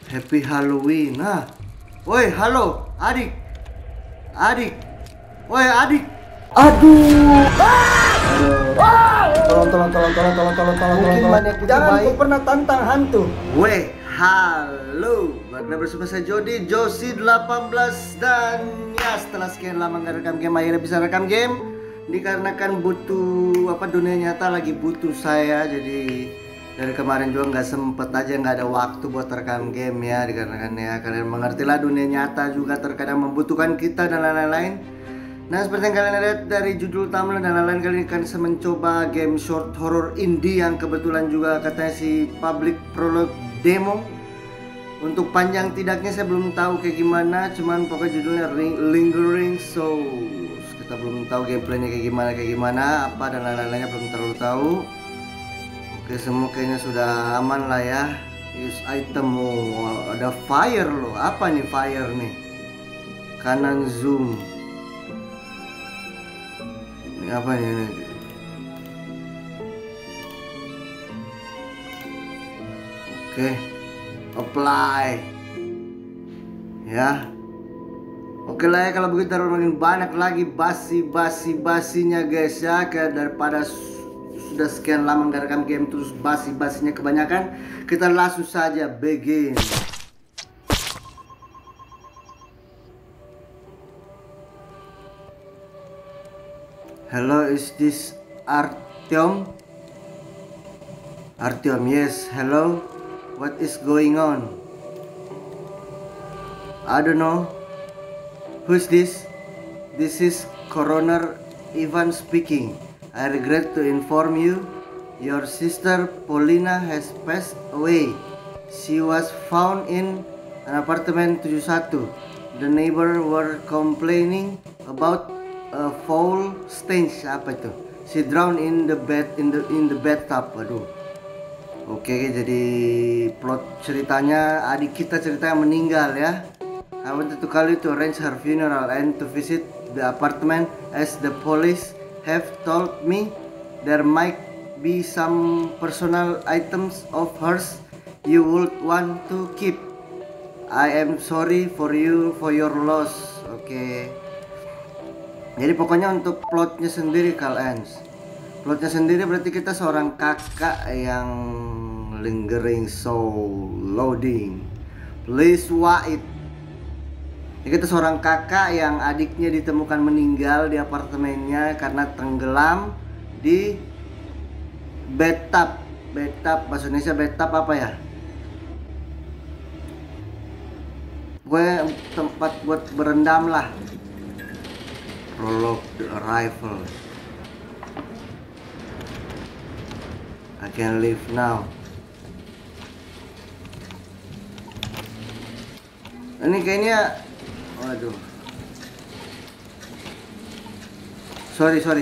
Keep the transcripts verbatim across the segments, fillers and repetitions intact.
Happy Halloween. Nah, woi, halo, adik, adik, woi, adik. Aduh, ah! Tolong, tolong, tolong, tolong, tolong, tolong, tolong, Mungkin tolong. banyak itu Jangan baik. kau pernah tantang hantu. Woi, halo, berkenal bersama saya Jody, Josi delapan belas. Dan ya, setelah sekian lama nggak rekam game, akhirnya bisa rekam game. Dikarenakan butuh apa, dunia nyata lagi butuh saya, jadi dari kemarin juga nggak sempet aja, nggak ada waktu buat rekam game ya. Dikarenakan ya kalian mengertilah, dunia nyata juga terkadang membutuhkan kita dan lain-lain. Nah, seperti yang kalian lihat dari judul thumbnail dan lain-lain, kali ini akan saya mencoba game short horror indie yang kebetulan juga katanya si public prologue demo. Untuk panjang tidaknya saya belum tahu kayak gimana, cuman pokoknya judulnya Lingering Souls. Kita belum tahu gameplaynya kayak gimana kayak gimana apa dan lain-lainnya, belum terlalu tahu. Oke, semua kayaknya sudah aman lah ya. Use item. Oh, ada fire loh. Apa nih fire nih? Kanan zoom. Ini apa nih? Ini? Oke. Apply. Ya. Oke lah ya, kalau begitu makin banyak lagi basi-basi basinya guys ya, kayak daripada sudah sekian lama nggak rekam game terus basi-basinya kebanyakan, kita langsung saja begin. Hello, is this Artyom? Artyom, yes, hello. What is going on? I don't know. Who's this? This is Coroner Ivan speaking. I regret to inform you, your sister Paulina has passed away. She was found in an apartment tujuh satu. The neighbor were complaining about a foul stench. Apa itu? She drowned in the bed in the in the bathtub. Aduh. Oke, jadi plot ceritanya adik kita ceritanya meninggal ya. I wanted to call you to arrange her funeral and to visit the apartment, as the police have told me there might be some personal items of hers you would want to keep. I am sorry for you for your loss. Oke. Okay. Jadi pokoknya untuk plotnya sendiri kalian. Plotnya sendiri berarti kita seorang kakak yang lingering soul loading. Please wait. Jadi kita seorang kakak yang adiknya ditemukan meninggal di apartemennya karena tenggelam di bathtub. Bathtub bahasa Indonesia bathtub apa ya? Gue tempat buat berendam lah. Prologue the arrival. I can leave now. Ini kayaknya, waduh, sorry sorry.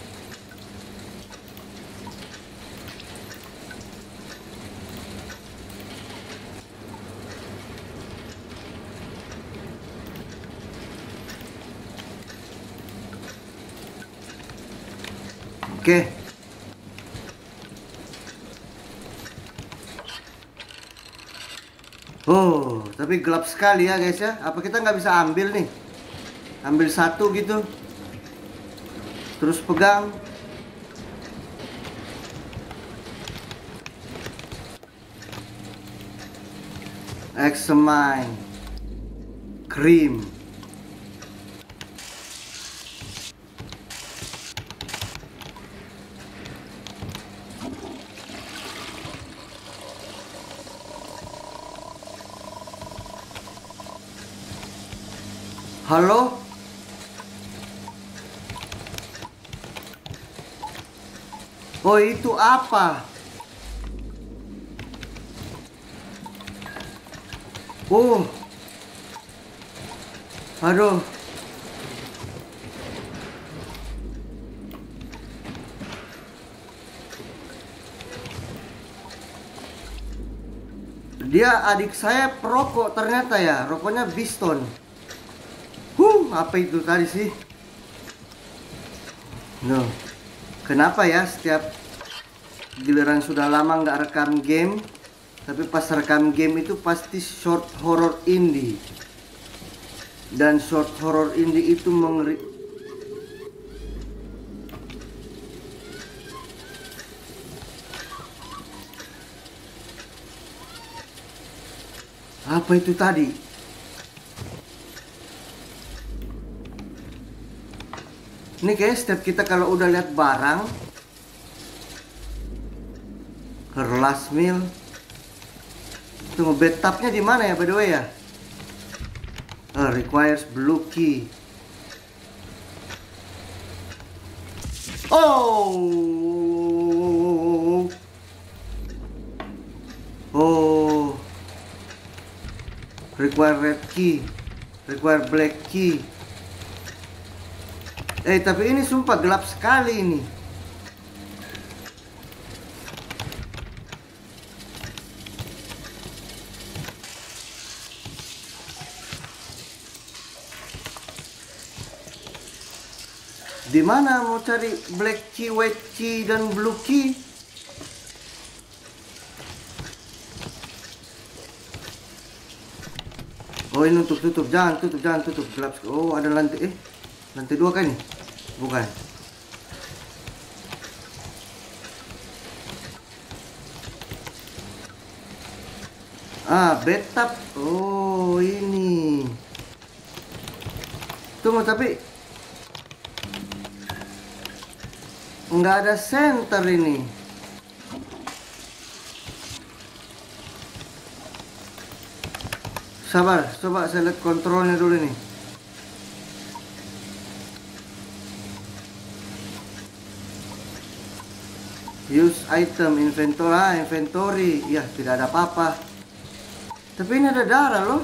Oke. Oh, tapi gelap sekali ya guys ya. Apa kita nggak bisa ambil nih? Ambil satu gitu. Terus pegang. Examine. Cream. Halo? Oh, itu apa? Oh. Aduh. Dia adik saya perokok ternyata ya. Rokoknya Biston. Huh, apa itu tadi sih? No. Kenapa ya setiap giliran sudah lama nggak rekam game, Tapi pas rekam game itu pasti short horror indie. Dan short horror indie itu mengeri. Apa itu tadi? Ini kayak step kita kalau udah lihat barang. Her last meal. Tunggu, bathtubnya di mana ya by the way ya? Uh, requires blue key. Oh. Oh. Require red key. Require black key. Eh tapi ini sumpah gelap sekali ini. Di mana mau cari black key, white key, dan blue key? Oh ini untuk tutup, jangan tutup, jangan tutup, gelap. Oh ada lantai, eh lantai dua kan nih? Bukan. Ah bathtub. Oh ini. Tunggu tapi nggak ada center ini. Sabar, coba saya lihat kontrolnya dulu nih. Use item inventory, ah, inventory. Ya, tidak ada apa-apa. Tapi ini ada darah loh.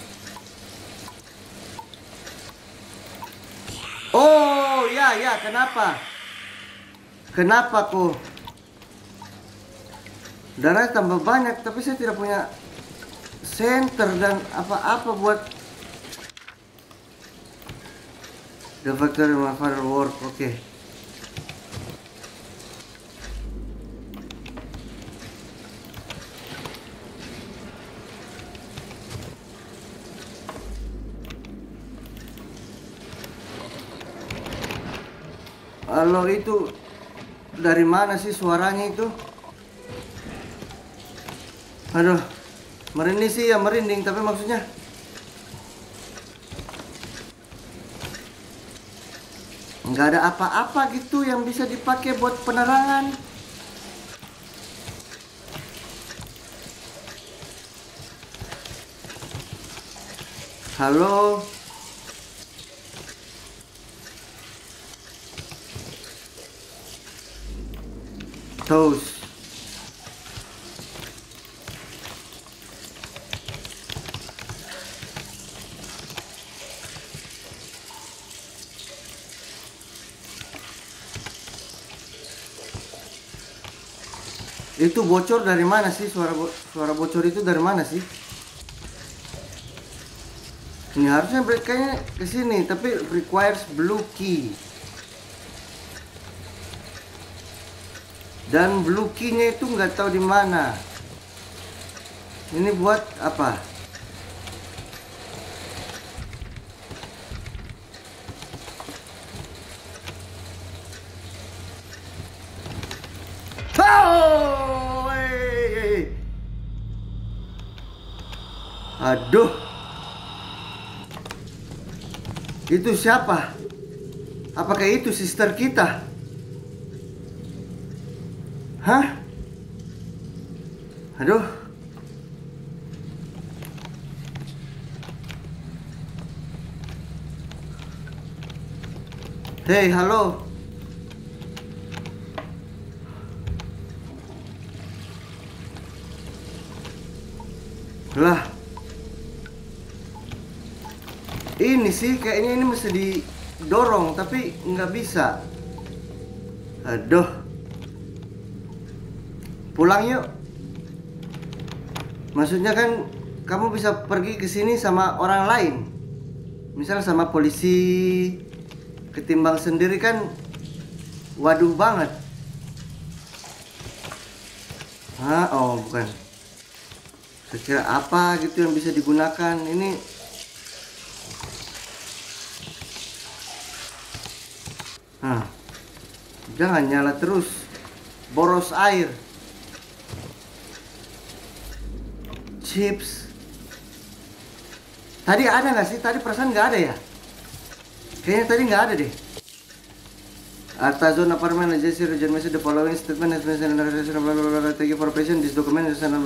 Oh, ya, ya, kenapa? Kenapa kok darah tambah banyak, tapi saya tidak punya center dan apa-apa buat the factory my father work. Oke. Okay. Halo, itu dari mana sih suaranya itu? Aduh, merinding sih ya, merinding, tapi maksudnya nggak ada apa-apa gitu yang bisa dipakai buat penerangan. Halo? Toast. Itu bocor dari mana sih? Suara bo suara bocor itu dari mana sih? Ini harusnya kayaknya ke sini, tapi requires blue key. Dan blue key-nya itu nggak tahu di mana. Ini buat apa? Oh, hey. Aduh. Itu siapa? Apakah itu sister kita? Hah? Aduh. Hei, halo. Lah. Ini sih kayaknya ini mesti didorong, tapi nggak bisa. Aduh. Pulang yuk. Maksudnya kan kamu bisa pergi ke sini sama orang lain. Misal sama polisi. Ketimbang sendiri kan waduh banget. Hah? Oh, bukan. Kira-kira apa gitu yang bisa digunakan ini. Nah, jangan nyala terus, boros air. Chips. Tadi ada nggak sih? Tadi perasaan nggak ada ya? Kayaknya tadi nggak ada deh. Artazon apartment agency region message the following statement has been sent and thank you for patient this document is sent.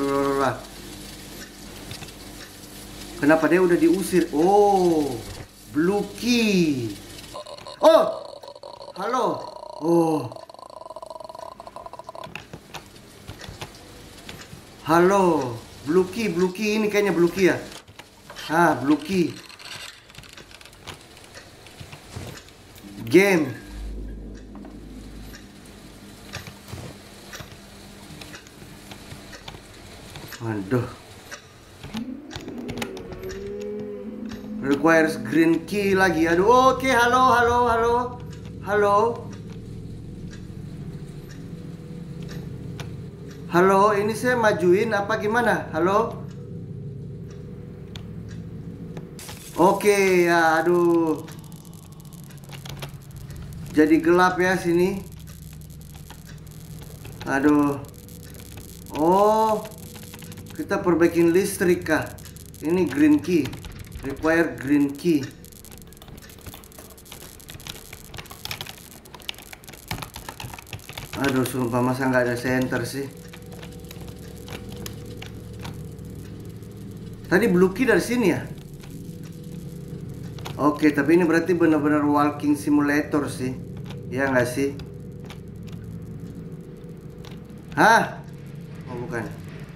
Kenapa dia udah diusir? Oh, blue key. Oh, halo. Oh, halo. Blue key, blue key ini kayaknya blue key ya. Ah, blue key. Game. Aduh. Requires green key lagi. Aduh, oke, halo, halo, halo. Halo. Halo, ini saya majuin apa gimana? Halo. Oke, ya, aduh. Jadi gelap ya sini. Aduh. Oh, kita perbaikin listrik kah? Ini green key. Require green key. Aduh, sumpah masa nggak ada center sih. Tadi blue key dari sini ya? Oke, tapi ini berarti benar-benar walking simulator sih. Ya nggak sih? Hah? Oh, bukan.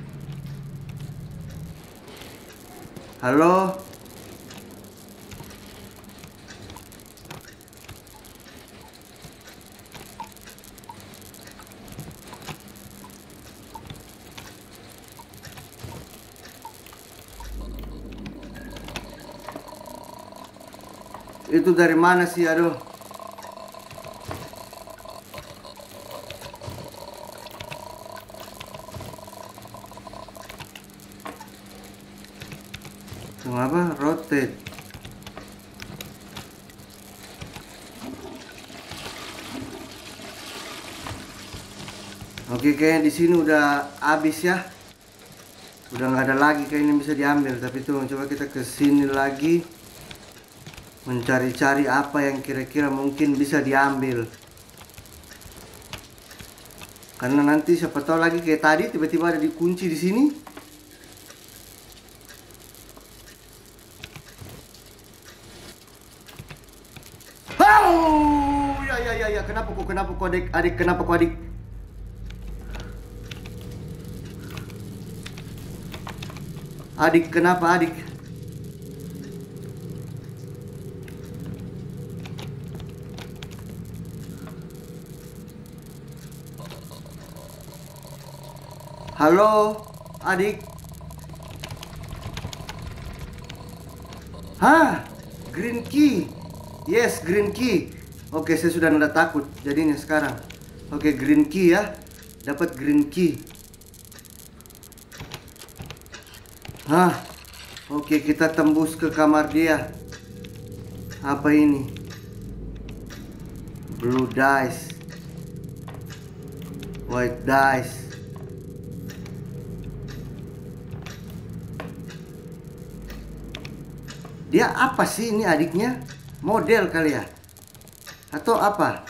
Halo? Itu dari mana sih? Aduh. Kenapa? Rotate. Oke, kayaknya di sini udah habis ya. Udah nggak ada lagi kayaknya bisa diambil. Tapi tuh coba kita ke sini lagi. Mencari-cari apa yang kira-kira mungkin bisa diambil. Karena nanti siapa tahu lagi kayak tadi tiba-tiba ada dikunci di sini. Oh, ya ya ya ya, kenapa kok kenapa kok adik adik kenapa kok adik? Adik kenapa adik? Halo, adik. Hah, green key. Yes, green key. Oke, saya sudah nggak takut jadinya sekarang. Oke, green key ya. Dapat green key. Hah. Oke, kita tembus ke kamar dia. Apa ini? Blue dice. White dice. Dia apa sih ini adiknya? Model kali ya? Atau apa?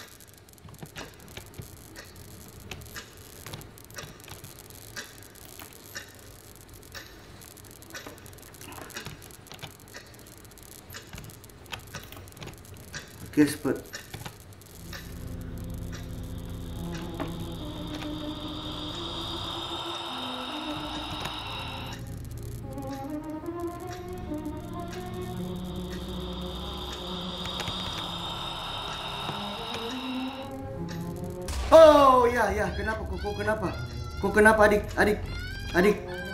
Oke, seperti oh ya ya, kenapa kok, kok kenapa? Kok kenapa adik, adik, adik?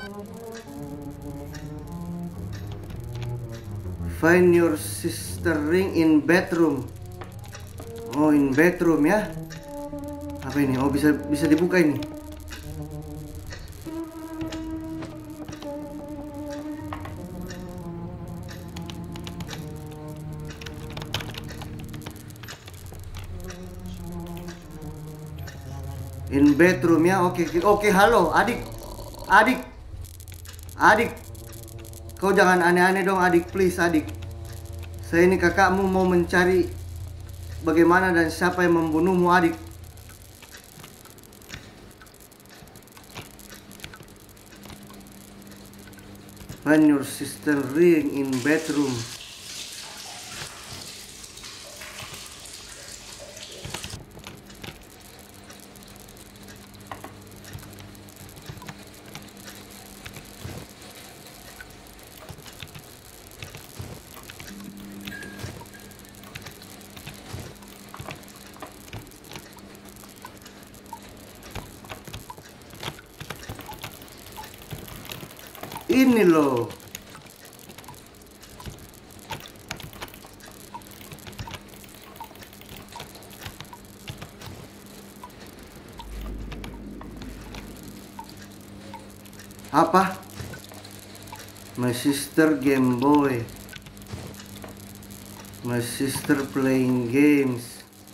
Find your sister ring in bedroom. Oh, in bedroom ya? Apa ini? Oh, bisa bisa dibuka ini. In bedroom ya. Oke, oke, halo adik. Adik. Adik. Kau jangan aneh-aneh dong adik, please adik. Saya ini kakakmu mau mencari bagaimana dan siapa yang membunuhmu adik. Find your sister ring in bedroom. Ini loh. Apa? My sister Game Boy. My sister playing games.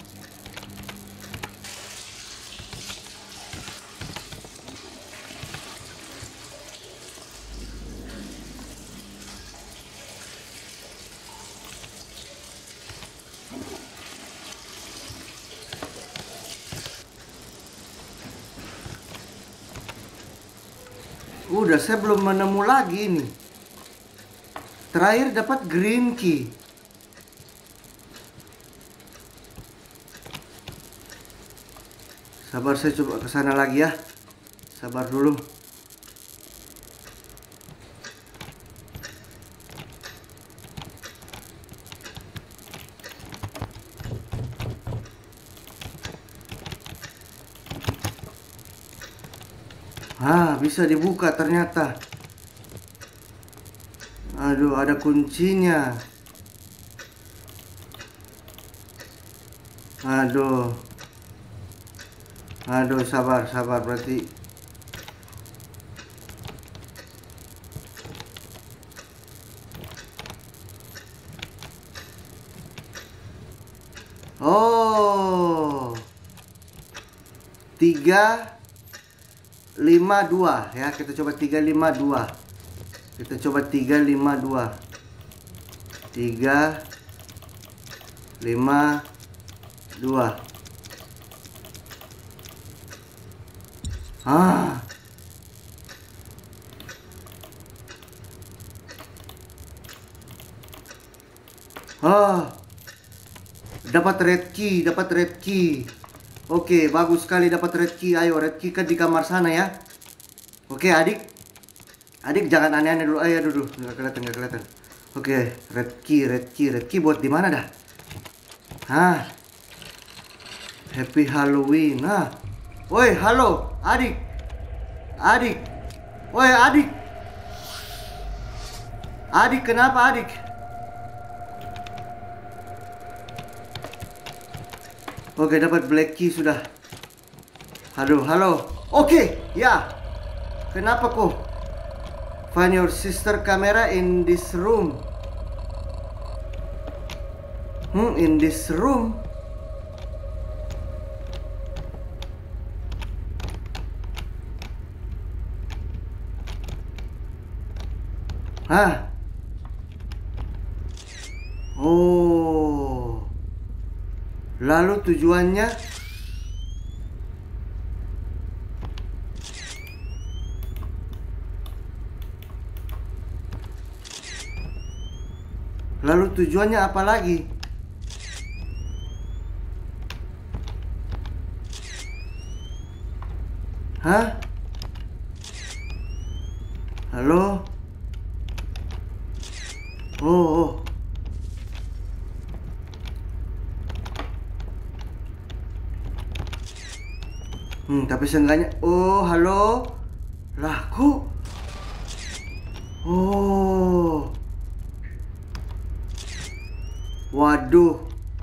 Udah, saya belum menemu lagi nih. Terakhir dapat green key. Sabar, saya coba ke sana lagi ya. Sabar dulu. Ah, bisa dibuka ternyata. Aduh, ada kuncinya. Aduh. Aduh, sabar, sabar berarti. Oh. Tiga lima dua ya, kita coba tiga lima dua. Kita coba tiga lima dua. tiga lima dua. Ah. Ah. Dapat red key, dapat red key. Oke, bagus sekali dapat red key. Ayo, red key kan di kamar sana ya. Oke, adik. Adik jangan aneh-aneh dulu. Ayo dulu, nggak kelihatan, nggak kelihatan. Oke, red key, red key, red key buat di mana dah? Hah? Happy Halloween. Nah. Woi, halo, adik. Adik. Woi, adik. Adik, kenapa adik? Oke, dapat black key sudah. Halo, halo. Oke, ya. Kenapa kok? Find your sister camera in this room. Hmm, in this room. Hah? Oh. Lalu tujuannya? Lalu tujuannya apa lagi? Hah? Halo? Oh, oh. Hmm, tapi seenggaknya. Oh, halo? Lah, kok? Oh. Waduh.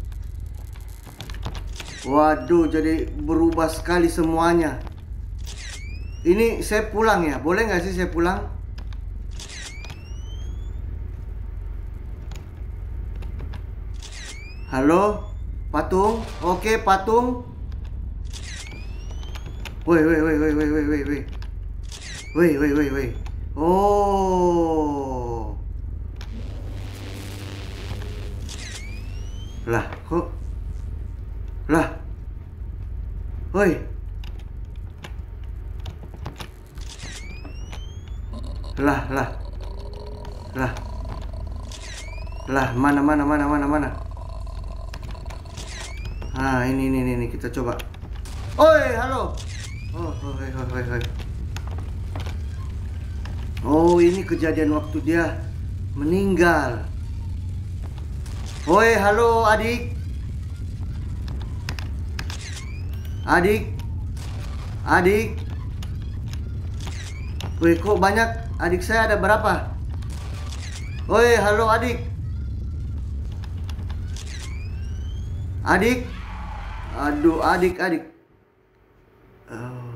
Waduh, jadi berubah sekali semuanya. Ini saya pulang ya? Boleh nggak sih saya pulang? Halo? Patung? Oke, patung. Woi, woi, woi, woi, woi, woi, woi, woi. Woi, woi, woi, woi. Oh. Lah, kok? Lah. Woi. Lah, lah. Lah. Lah, mana mana mana mana mana. Ah, ini ini ini kita coba. Oi, halo. Oh, oi, oi, oi, oi. Oh, ini kejadian waktu dia meninggal. Oi, halo adik. Adik. Adik. Woi, kok banyak? Adik saya ada berapa? Oi, halo adik. Adik. Aduh, adik, adik. Oh.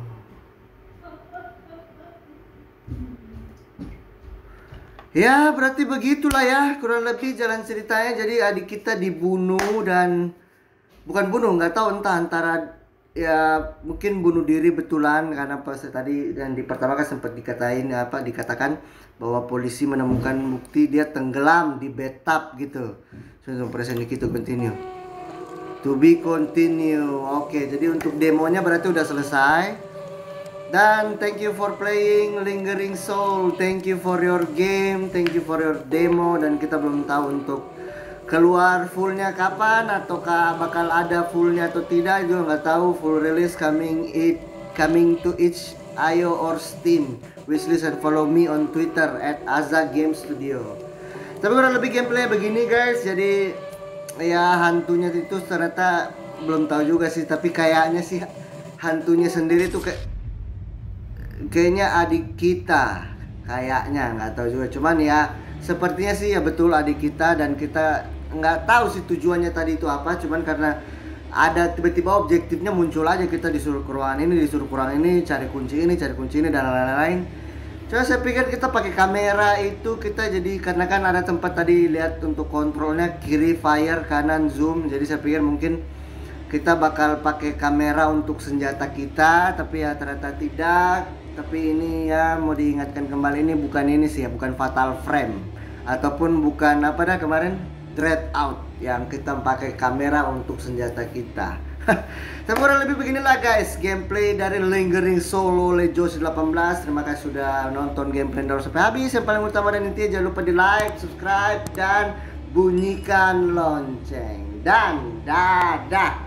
Ya, berarti begitulah ya, kurang lebih jalan ceritanya. Jadi adik kita dibunuh dan bukan bunuh, nggak tahu entah antara ya mungkin bunuh diri betulan karena pas tadi dan di pertama kan sempat dikatain apa dikatakan bahwa polisi menemukan bukti dia tenggelam di bathtub gitu. So, present gitu continue. To be continue. Oke, jadi untuk demonya berarti udah selesai. Dan thank you for playing Lingering Soul. Thank you for your game. Thank you for your demo. Dan kita belum tahu untuk keluar fullnya kapan, ataukah bakal ada fullnya atau tidak, juga nggak tahu. Full release coming it coming to each I O or Steam. Wishlist and follow me on Twitter at Aza Game Studio. Tapi kurang lebih gameplay begini guys. Jadi ya hantunya itu ternyata belum tahu juga sih. Tapi kayaknya sih hantunya sendiri tuh kayak kayaknya adik kita, kayaknya nggak tahu juga. Cuman ya sepertinya sih ya betul adik kita, dan kita nggak tahu sih tujuannya tadi itu apa. Cuman karena ada tiba-tiba objektifnya muncul aja, kita disuruh ke ruangan ini, disuruh ke ruangan ini, cari kunci ini, cari kunci ini dan lain-lain. Coba saya pikir kita pakai kamera itu kita jadi karena kan ada tempat tadi lihat untuk kontrolnya kiri fire, kanan zoom. Jadi saya pikir mungkin kita bakal pakai kamera untuk senjata kita, tapi ya ternyata tidak. Tapi ini ya mau diingatkan kembali, ini bukan ini sih ya, bukan Fatal Frame ataupun bukan apa dah kemarin Dread Out yang kita pakai kamera untuk senjata kita. Tapi kurang lebih beginilah guys gameplay dari Lingering Soul oleh Josh delapan belas. Terima kasih sudah nonton gameplay dari sampai habis. Yang paling utama dan intinya jangan lupa di like, subscribe dan bunyikan lonceng. Dan dadah.